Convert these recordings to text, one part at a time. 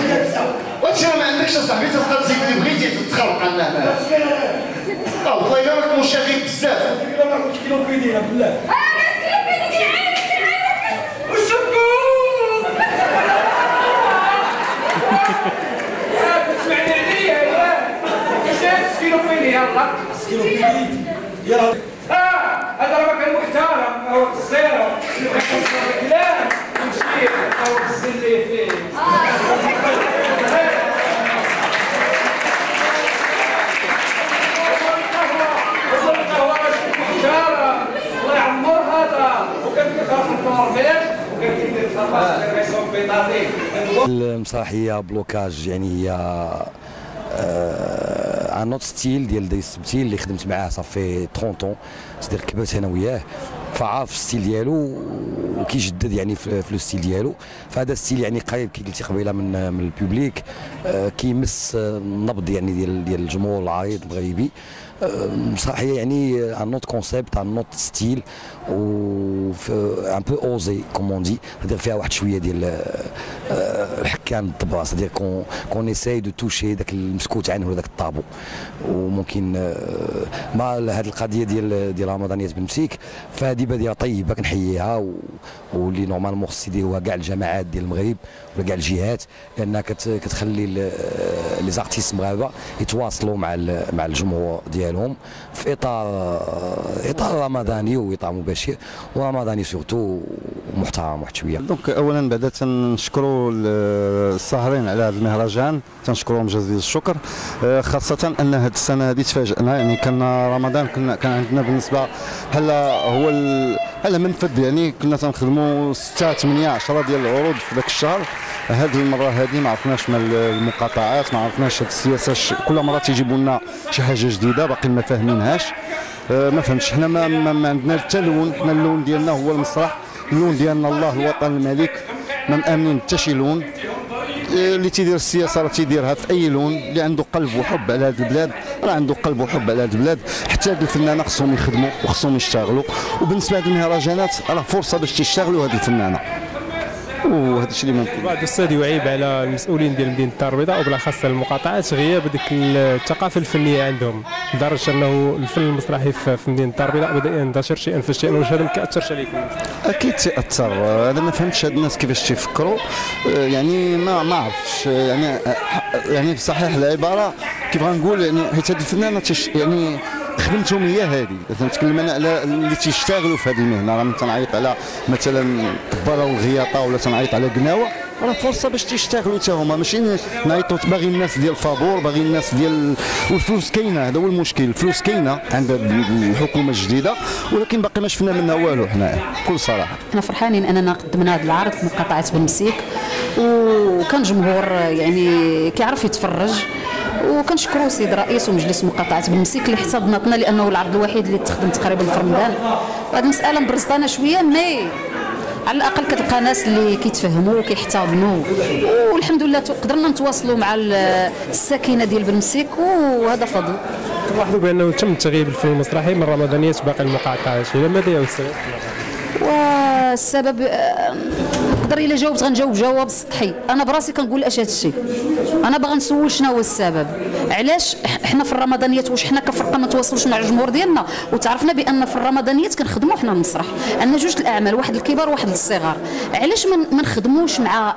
وانت ما عندكش اصاحبي تبقى تزيد اللي بغيتي تتخلق عنا هنا. والله الا راك مشاغب بزاف. راك كيلو بيدينا بالله. تسمعني عليا يا كيلو بيدي يلا كيلو بيدي يلا. هذا راه مكان محترم هو الزيرو الكلام نمشي هو الزلي فيه. الله يعمر هذا وكنت كنخاف الطوابير وكنت كندير الخباز كيصوب بيضاتي. المسرحيه بلوكاج يعني هي ان نوت ستيل ديال دي السبتيل اللي خدمت معاه صافي 30 طون، صديق كبرت انا وياه فعارف الستيل ديالو وكيجدد يعني في لو ستيل ديالو. فهذا الستيل يعني قريب كي قلتي قبيله من البوبليك، كيمس النبض يعني ديال الجمهور العريض المغربي. مسرحيه يعني ان نوت كونسيبت ان نوت ستيل و ان بو اوزي كومون دي، c'est-à-dire فيها واحد شويه ديال الحكام الضبره، c'est-à-dire كون اساي دو توشي داك المسكوت عنه ولا داك الطابو. وممكن مع هذه القضيه ديال رمضانيات بالمسيك فهذه بديه طيبه كنحييها واللي نورمالمون خص يديروها كاع الجماعات ديال المغرب ولا كاع الجهات، لانها كتخلي لي زارتيست مغاربه يتواصلوا مع الجمهور ديالهم في اطار رمضاني واطار مباشر ورمضاني سورتو محترم واحد شويه. دونك اولا بعدا تنشكروا الساهرين على هذا المهرجان، تنشكرهم جزيل الشكر، خاصه ان هذه السنه هذه تفاجئنا. يعني كان رمضان كان عندنا بالنسبه بحال هو منفذ، يعني كنا تنخدموا 6 8 10 ديال العروض في ذاك الشهر. هذه المره هذه ما عرفناش من المقاطعات، ما عرفناش هذه السياسه، كل مره تيجيبوا لنا شي حاجه جديده باقي ما فاهمينهاش. ما فهمتش، حنا ما عندنا حتى لون، حنا اللون ديالنا هو المسرح، اللون ديالنا الله الوطن الملك، ما مامنين حتى شي لون. اللي تيدير السياسه راه تيديرها في اي لون، اللي عنده قلب وحب على هذه البلاد راه عنده قلب وحب على هذه البلاد. حتى هاد الفنانه خصهم يخدموا وخصهم يشتغلوا، وبالنسبه لهاد المهرجانات راه فرصه باش تشتغلوا هاد الفنانه، وهذا الشيء اللي ممكن. بعض الاستاذ يعيب على المسؤولين ديال مدينه الدار البيضاء وبالاخص المقاطعات غياب ديك الثقافه الفنيه عندهم، لدرجه انه الفن المسرحي في مدينه الدار البيضاء بدا يندثر شيئا فشيئا. واش هذا ما كيأثرش عليكم؟ اكيد تاثر. انا ما فهمتش هاد الناس كيفاش تيفكروا، يعني ما عرفتش. يعني صحيح العباره كيف غنقول، يعني حيت هاد الفنانه يعني خدمتهم هي هذه. تنتكلم انا على اللي تيشتغلوا في هذه المهنه، راه تنعيط على مثلا الطباله والغياطه ولا تنعيط على قناوه، راه فرصه باش تيشتغلوا حتى هما، ماشي نعيطوا باغي الناس ديال الفابور، باغي الناس ديال والفلوس كاينه. هذا هو المشكل، الفلوس كاينه عند الحكومه الجديده، ولكن باقي ما شفنا منها والو. حنايا بكل صراحه حنا فرحانين اننا قدمنا هذا العرض في مقاطعه بن مسيك، وكان جمهور يعني كيعرف يتفرج. وكنشكروا السيد رئيس ومجلس مقاطعه بن مسيك اللي احتضنتنا، لانه العرض الوحيد اللي تخدم تقريبا في رمضان. وهذه المساله مبرزطانا شويه، مي على الاقل كتلقى ناس اللي كيتفهموا وكيحتضنوا، والحمد لله قدرنا نتواصلوا مع الساكنه ديال بن مسيك، وهذا فضل. نلاحظوا بانه تم تغييب الفن المسرحي من رمضانيات باقي المقاطعات، الى ماذا يا السبب؟ والسبب نقدر الا جاوبت غنجاوب جواب سطحي. انا براسي كنقول اش هذا الشيء، انا باغا نسول شنو هو السبب، علاش حنا في الرمضانيات واش حنا كفرقه ما نتواصلوش مع الجمهور ديالنا؟ وتعرفنا بان في الرمضانيات كنخدموا حنا المسرح، عندنا جوج الاعمال، واحد الكبار وواحد الصغار. علاش ما نخدموش مع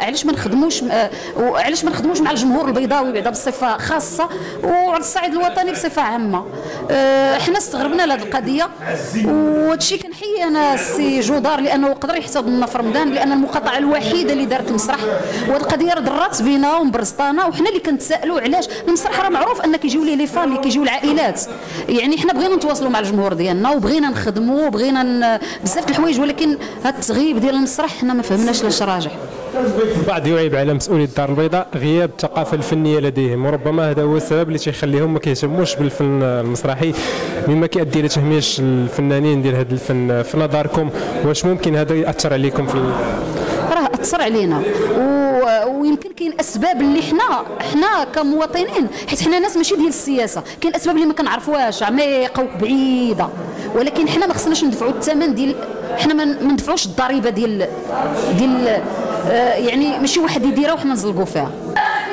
علاش ما نخدموش مع الجمهور البيضاوي بعدا بصفه خاصه، وعلى الصعيد الوطني بصفه عامه؟ حنا استغربنا لهذه القضيه، وهذا الشيء كنحيي انا السي جودار لانه قدر يحتضننا في رمضان، لان المقاطعه الوحيده اللي دارت المسرح. وهذه القضيه راه ضرات بينا ومبرزطانا، وحنا اللي كنتسائلوا علاش المسرح راه معروف ان كيجيو ليه لي فامي، كيجيو العائلات. يعني حنا بغينا نتواصلوا مع الجمهور ديالنا وبغينا نخدموا وبغينا بزاف د الحوايج، ولكن هذا التغييب ديال المسرح حنا ما فهمناش لاش راجع. البعض يعيب على مسؤولي الدار البيضاء غياب الثقافه الفنيه لديهم، وربما هذا هو السبب اللي تيخليهم ما كيهتموش بالفن المسرحي، مما كيؤدي الى تهميش الفنانين ديال هذا الفن. في نظركم واش ممكن هذا ياثر عليكم في راه اثر علينا، ويمكن كاين اسباب اللي حنا كمواطنين، حيت حنا ناس ماشي ديال السياسه، كاين اسباب اللي ما كنعرفوهاش عميقه وبعيده، ولكن حنا ما خصناش ندفعوا الثمن ديال، حنا ما ندفعوش الضريبه ديال يعني ماشي واحد يديرها وحنا نزلقوا فيها.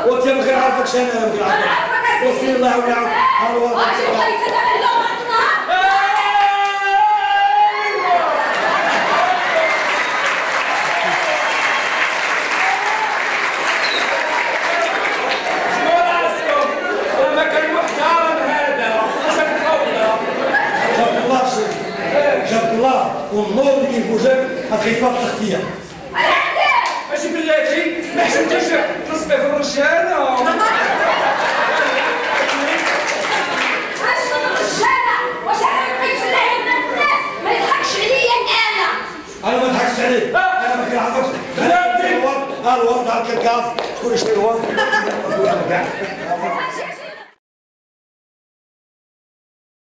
وانت ما كنعرفكش انا ما كنعرفكش وسير الله ويعاون ها هو جاب الله والنور اللي كاين في وجهك غتخيفها بالتخفيه. ماشي بلاتي ما حسبتيش تصبح في الرجاله. واش انا بقيت في الناس ما يضحكش عليا انا ما نضحكش عليك انا ما كنعرفكش. بلاتي الورد ها الورد ها الكركاز تكون شي الورد